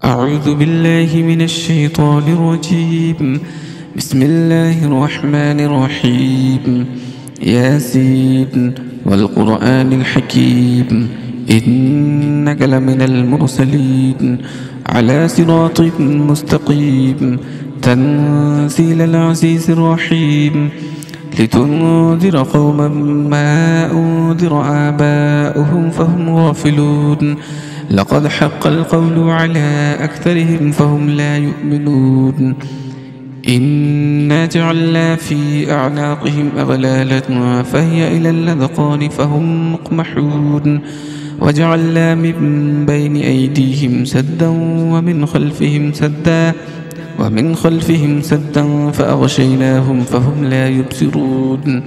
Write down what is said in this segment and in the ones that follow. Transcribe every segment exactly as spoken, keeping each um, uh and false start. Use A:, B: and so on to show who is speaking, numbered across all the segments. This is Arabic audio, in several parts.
A: أعوذ بالله من الشيطان الرجيم. بسم الله الرحمن الرحيم. ياسين والقرآن الحكيم إنك لمن المرسلين على صراط مستقيم تنزيل العزيز الرحيم لتنذر قوما ما أنذر آباؤهم فهم غافلون لقد حق القول على أكثرهم فهم لا يؤمنون إنا جعلنا في أعناقهم أغلالا فهي إلى الأذقان فهم مقمحون وجعلنا من بين أيديهم سدا ومن خلفهم سدا ومن خلفهم سدا فأغشيناهم فهم لا يبصرون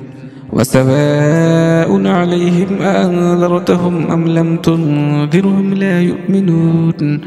A: وسواء عليهم أأنذرتهم أم لم تنذرهم لا يؤمنون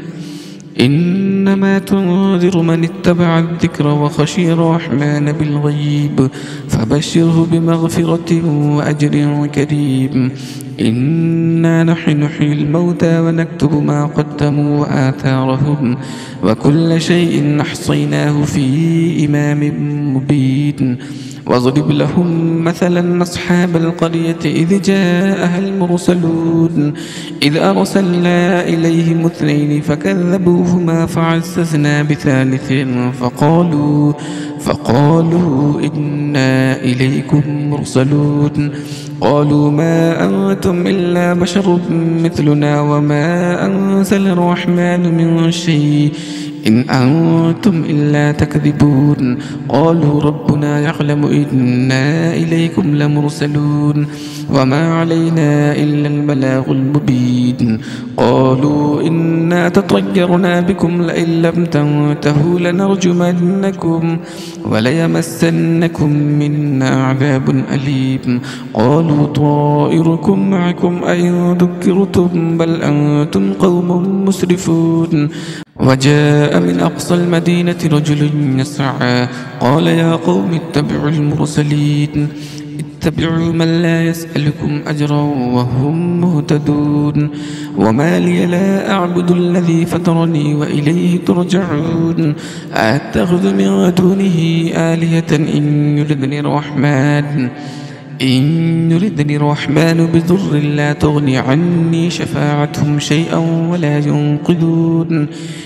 A: إنما تنذر من اتبع الذكر وخشي الرحمن بالغيب فبشره بمغفرة وأجر كريم. إنا نحن نحيي الموتى ونكتب ما قدموا وآثارهم وكل شيء أحصيناه في إمام مبين. واضرب لهم مثلا أصحاب القرية إذ جاءها المرسلون إذ أرسلنا إليهم اثنين فكذبوهما فعززنا بثالث فقالوا فقالوا إنا إليكم مرسلون قالوا ما أنتم إلا بشر مثلنا وما أنزل الرحمن من شيء إن أنتم إلا تكذبون قالوا ربنا يعلم إنا إليكم لمرسلون وما علينا إلا البلاغ المبين. قالوا إنا تطيرنا بكم لئن لم تنتهوا لنرجمنكم وليمسنكم منا عذاب أليم. قالوا طائركم معكم أئن ذكرتم بل أنتم قوم مسرفون. وجاء من أقصى المدينة رجل يسعى قال يا قوم اتبعوا المرسلين اتبعوا من لا يسألكم أجرا وهم مهتدون. وما لي لا أعبد الذي فطرني وإليه ترجعون أتخذ من دونه آلهة إن يردني الرحمن إن يردني الرحمن بضر لا تغني عني شفاعتهم شيئا ولا ينقذون.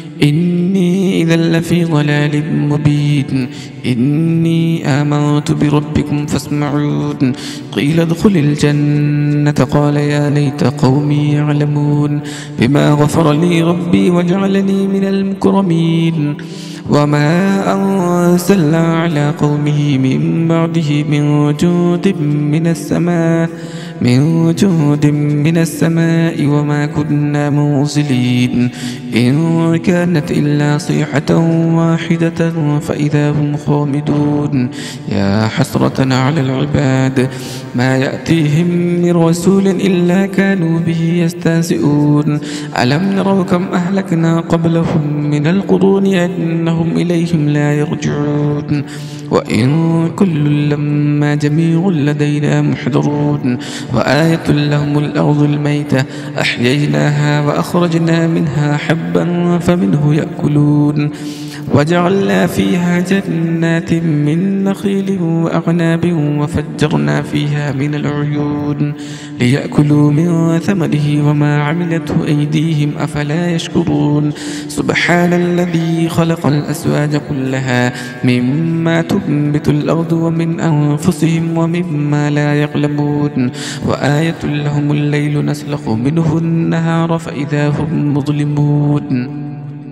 A: إني إذا لفي ضلال مبين. إني آمنت بربكم فاسمعون. قيل ادخل الجنة قال يا ليت قومي يعلمون بما غفر لي ربي وجعلني من المكرمين. وما أرسلنا على قومه من بعده من جند من السماء من جند من السماء وما كنا مرسلين إن كانت إلا صيحة واحدة فإذا هم خامدون. يا حسرة على العباد ما يأتيهم من رسول إلا كانوا به يستهزئون. ألم نروا كم أهلكنا قبلهم من القرون أنهم إليهم لا يرجعون وإن كل لما جميع لدينا محضرون. وآية لهم الأرض الميتة أحييناها وأخرجنا منها حبا فمنه يأكلون. وجعلنا فيها جنات من نخيل وأعناب وفجرنا فيها من العيون ليأكلوا من ثمره وما عملته أيديهم أفلا يشكرون. سبحان الذي خلق الأزواج كلها مما تنبت الأرض ومن أنفسهم ومما لا يعلمون. وآية لهم الليل نسلخ منه النهار فإذا هم مظلمون.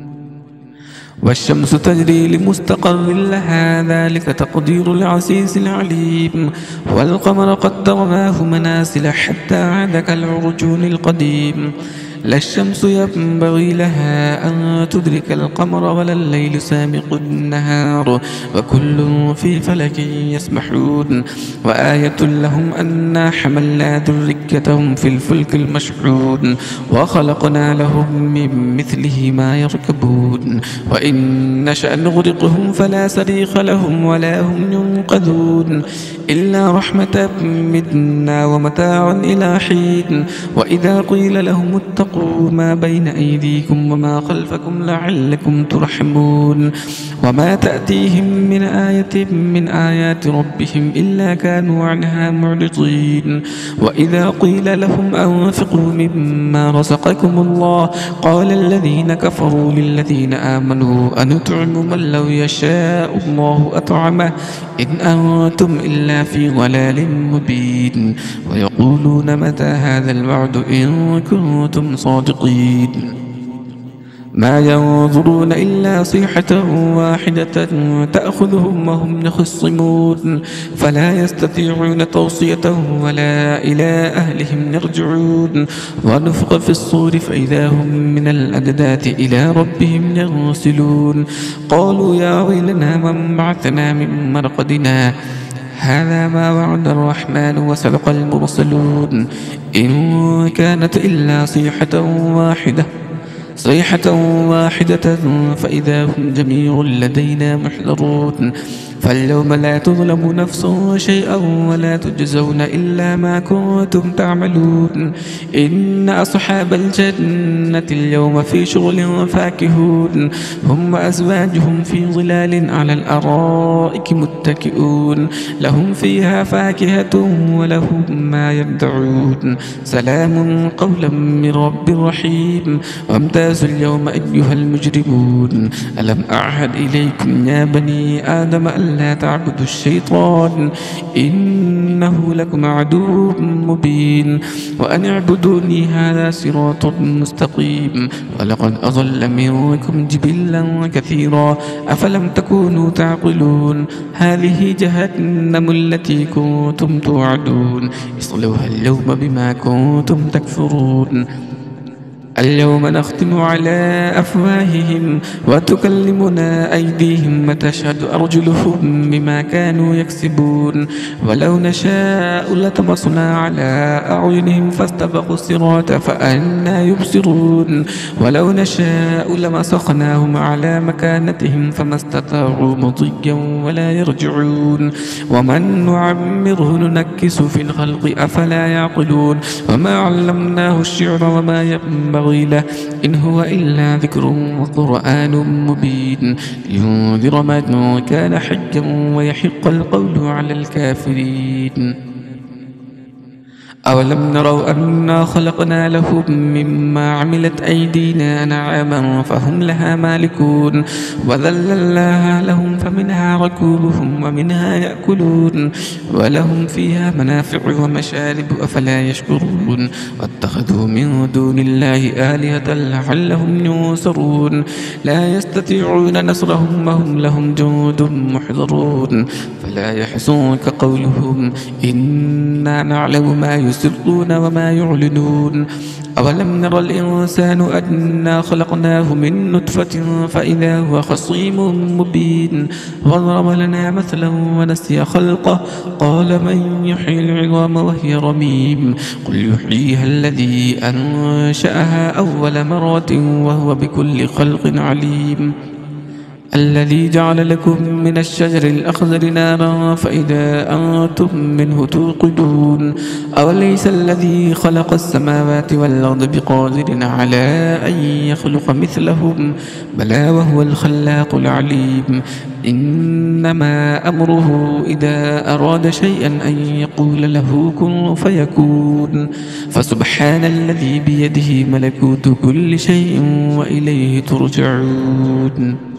A: والشمس تجري لمستقر لها ذلك تقدير العزيز العليم. والقمر قدرناه منازل حتى عاد كالعرجون القديم. لا الشمس ينبغي لها أن تدرك القمر ولا الليل سابق النهار وكل في فلك يسبحون. وآية لهم أنا حملنا ذريتهم في الفلك المشحون وخلقنا لهم من مثله ما يركبون. وإن نشأ نغرقهم فلا صريخ لهم ولا هم ينقذون إلا رحمة منا ومتاعا إلى حين. وإذا قيل لهم اتقوا وأنفقوا ما بين أيديكم وما خلفكم لعلكم ترحمون وما تأتيهم من آية من آيات ربهم إلا كانوا عنها معرضين وإذا قيل لهم أنفقوا مما رزقكم الله قال الذين كفروا للذين آمنوا أنطعم من لو يشاء الله أطعمه إن أنتم إلا في ضلال مبين ويقولون متى هذا الوعد إن كنتم صادقين ما ينظرون إلا صيحة واحدة تأخذهم وهم يخصمون فلا يستطيعون توصية ولا إلى أهلهم يرجعون ونفخ في الصور فإذا هم من الأجداث إلى ربهم ينسلون قالوا يا ويلنا من بعثنا من مرقدنا هذا ما وعد الرحمن وصدق المرسلون إن كانت إلا صيحة واحدة صيحة واحدة فإذا هم جميع لدينا محضرون فاليوم لا تظلم نفس شيئا ولا تجزون إلا ما كنتم تعملون إن أصحاب الجنة اليوم في شغل فاكهون هم وأزواجهم في ظلال على الأرائك متكئون لهم فيها فاكهة ولهم ما يدعون سلام قولا من رب رحيم وامتازوا اليوم أيها المجرمون ألم أعهد إليكم يا بني آدم ألا تعبدوا الشيطان إنه لكم عدو مبين وأن اعبدوني هذا صراط مستقيم ولقد أضل منكم جبلا كثيرا أفلم تكونوا تعقلون هذه جهنم التي كنتم توعدون اصلوها اليوم بما كنتم تكفرون اليوم نختم على أفواههم وتكلمنا أيديهم وتشهد أرجلهم بما كانوا يكسبون ولو نشاء لطمسنا على أعينهم فاستبقوا الصراط فأنى يبصرون ولو نشاء لمسخناهم على مكانتهم فما استطاعوا مضيا ولا يرجعون ومن نعمره ننكس في الخلق أفلا يعقلون وما علمناه الشعر وما ينبغي له إن هو إلا ذكر وقرآن مبين لينذر من كان حجا ويحق القول على الكافرين أولم نروا أنا خلقنا لهم مما عملت أيدينا أنعاما فهم لها مالكون وذللناها لهم فمنها ركوبهم ومنها يأكلون ولهم فيها منافع ومشارب أفلا يشكرون واتخذوا من دون الله آلهة لعلهم ينصرون لا يستطيعون نصرهم وهم لهم جند محضرون فلا يحزنك قولهم إنا نعلم ما يسرون وما يعلنون أولم نرى الإنسان أنا خلقناه من نطفة فإذا هو خصيم مبين وضرب لنا مثلا ونسي خلقه قال من يحيي العظام وهي رميم قل يحييها الذي أنشأها أول مرة وهو بكل خلق عليم الذي جعل لكم من الشجر الأخضر نارا فإذا أنتم منه توقدون أوليس الذي خلق السماوات والأرض بقادر على أن يخلق مثلهم بلى وهو الخلاق العليم إنما أمره إذا أراد شيئا أن يقول له كن فيكون فسبحان الذي بيده ملكوت كل شيء وإليه ترجعون.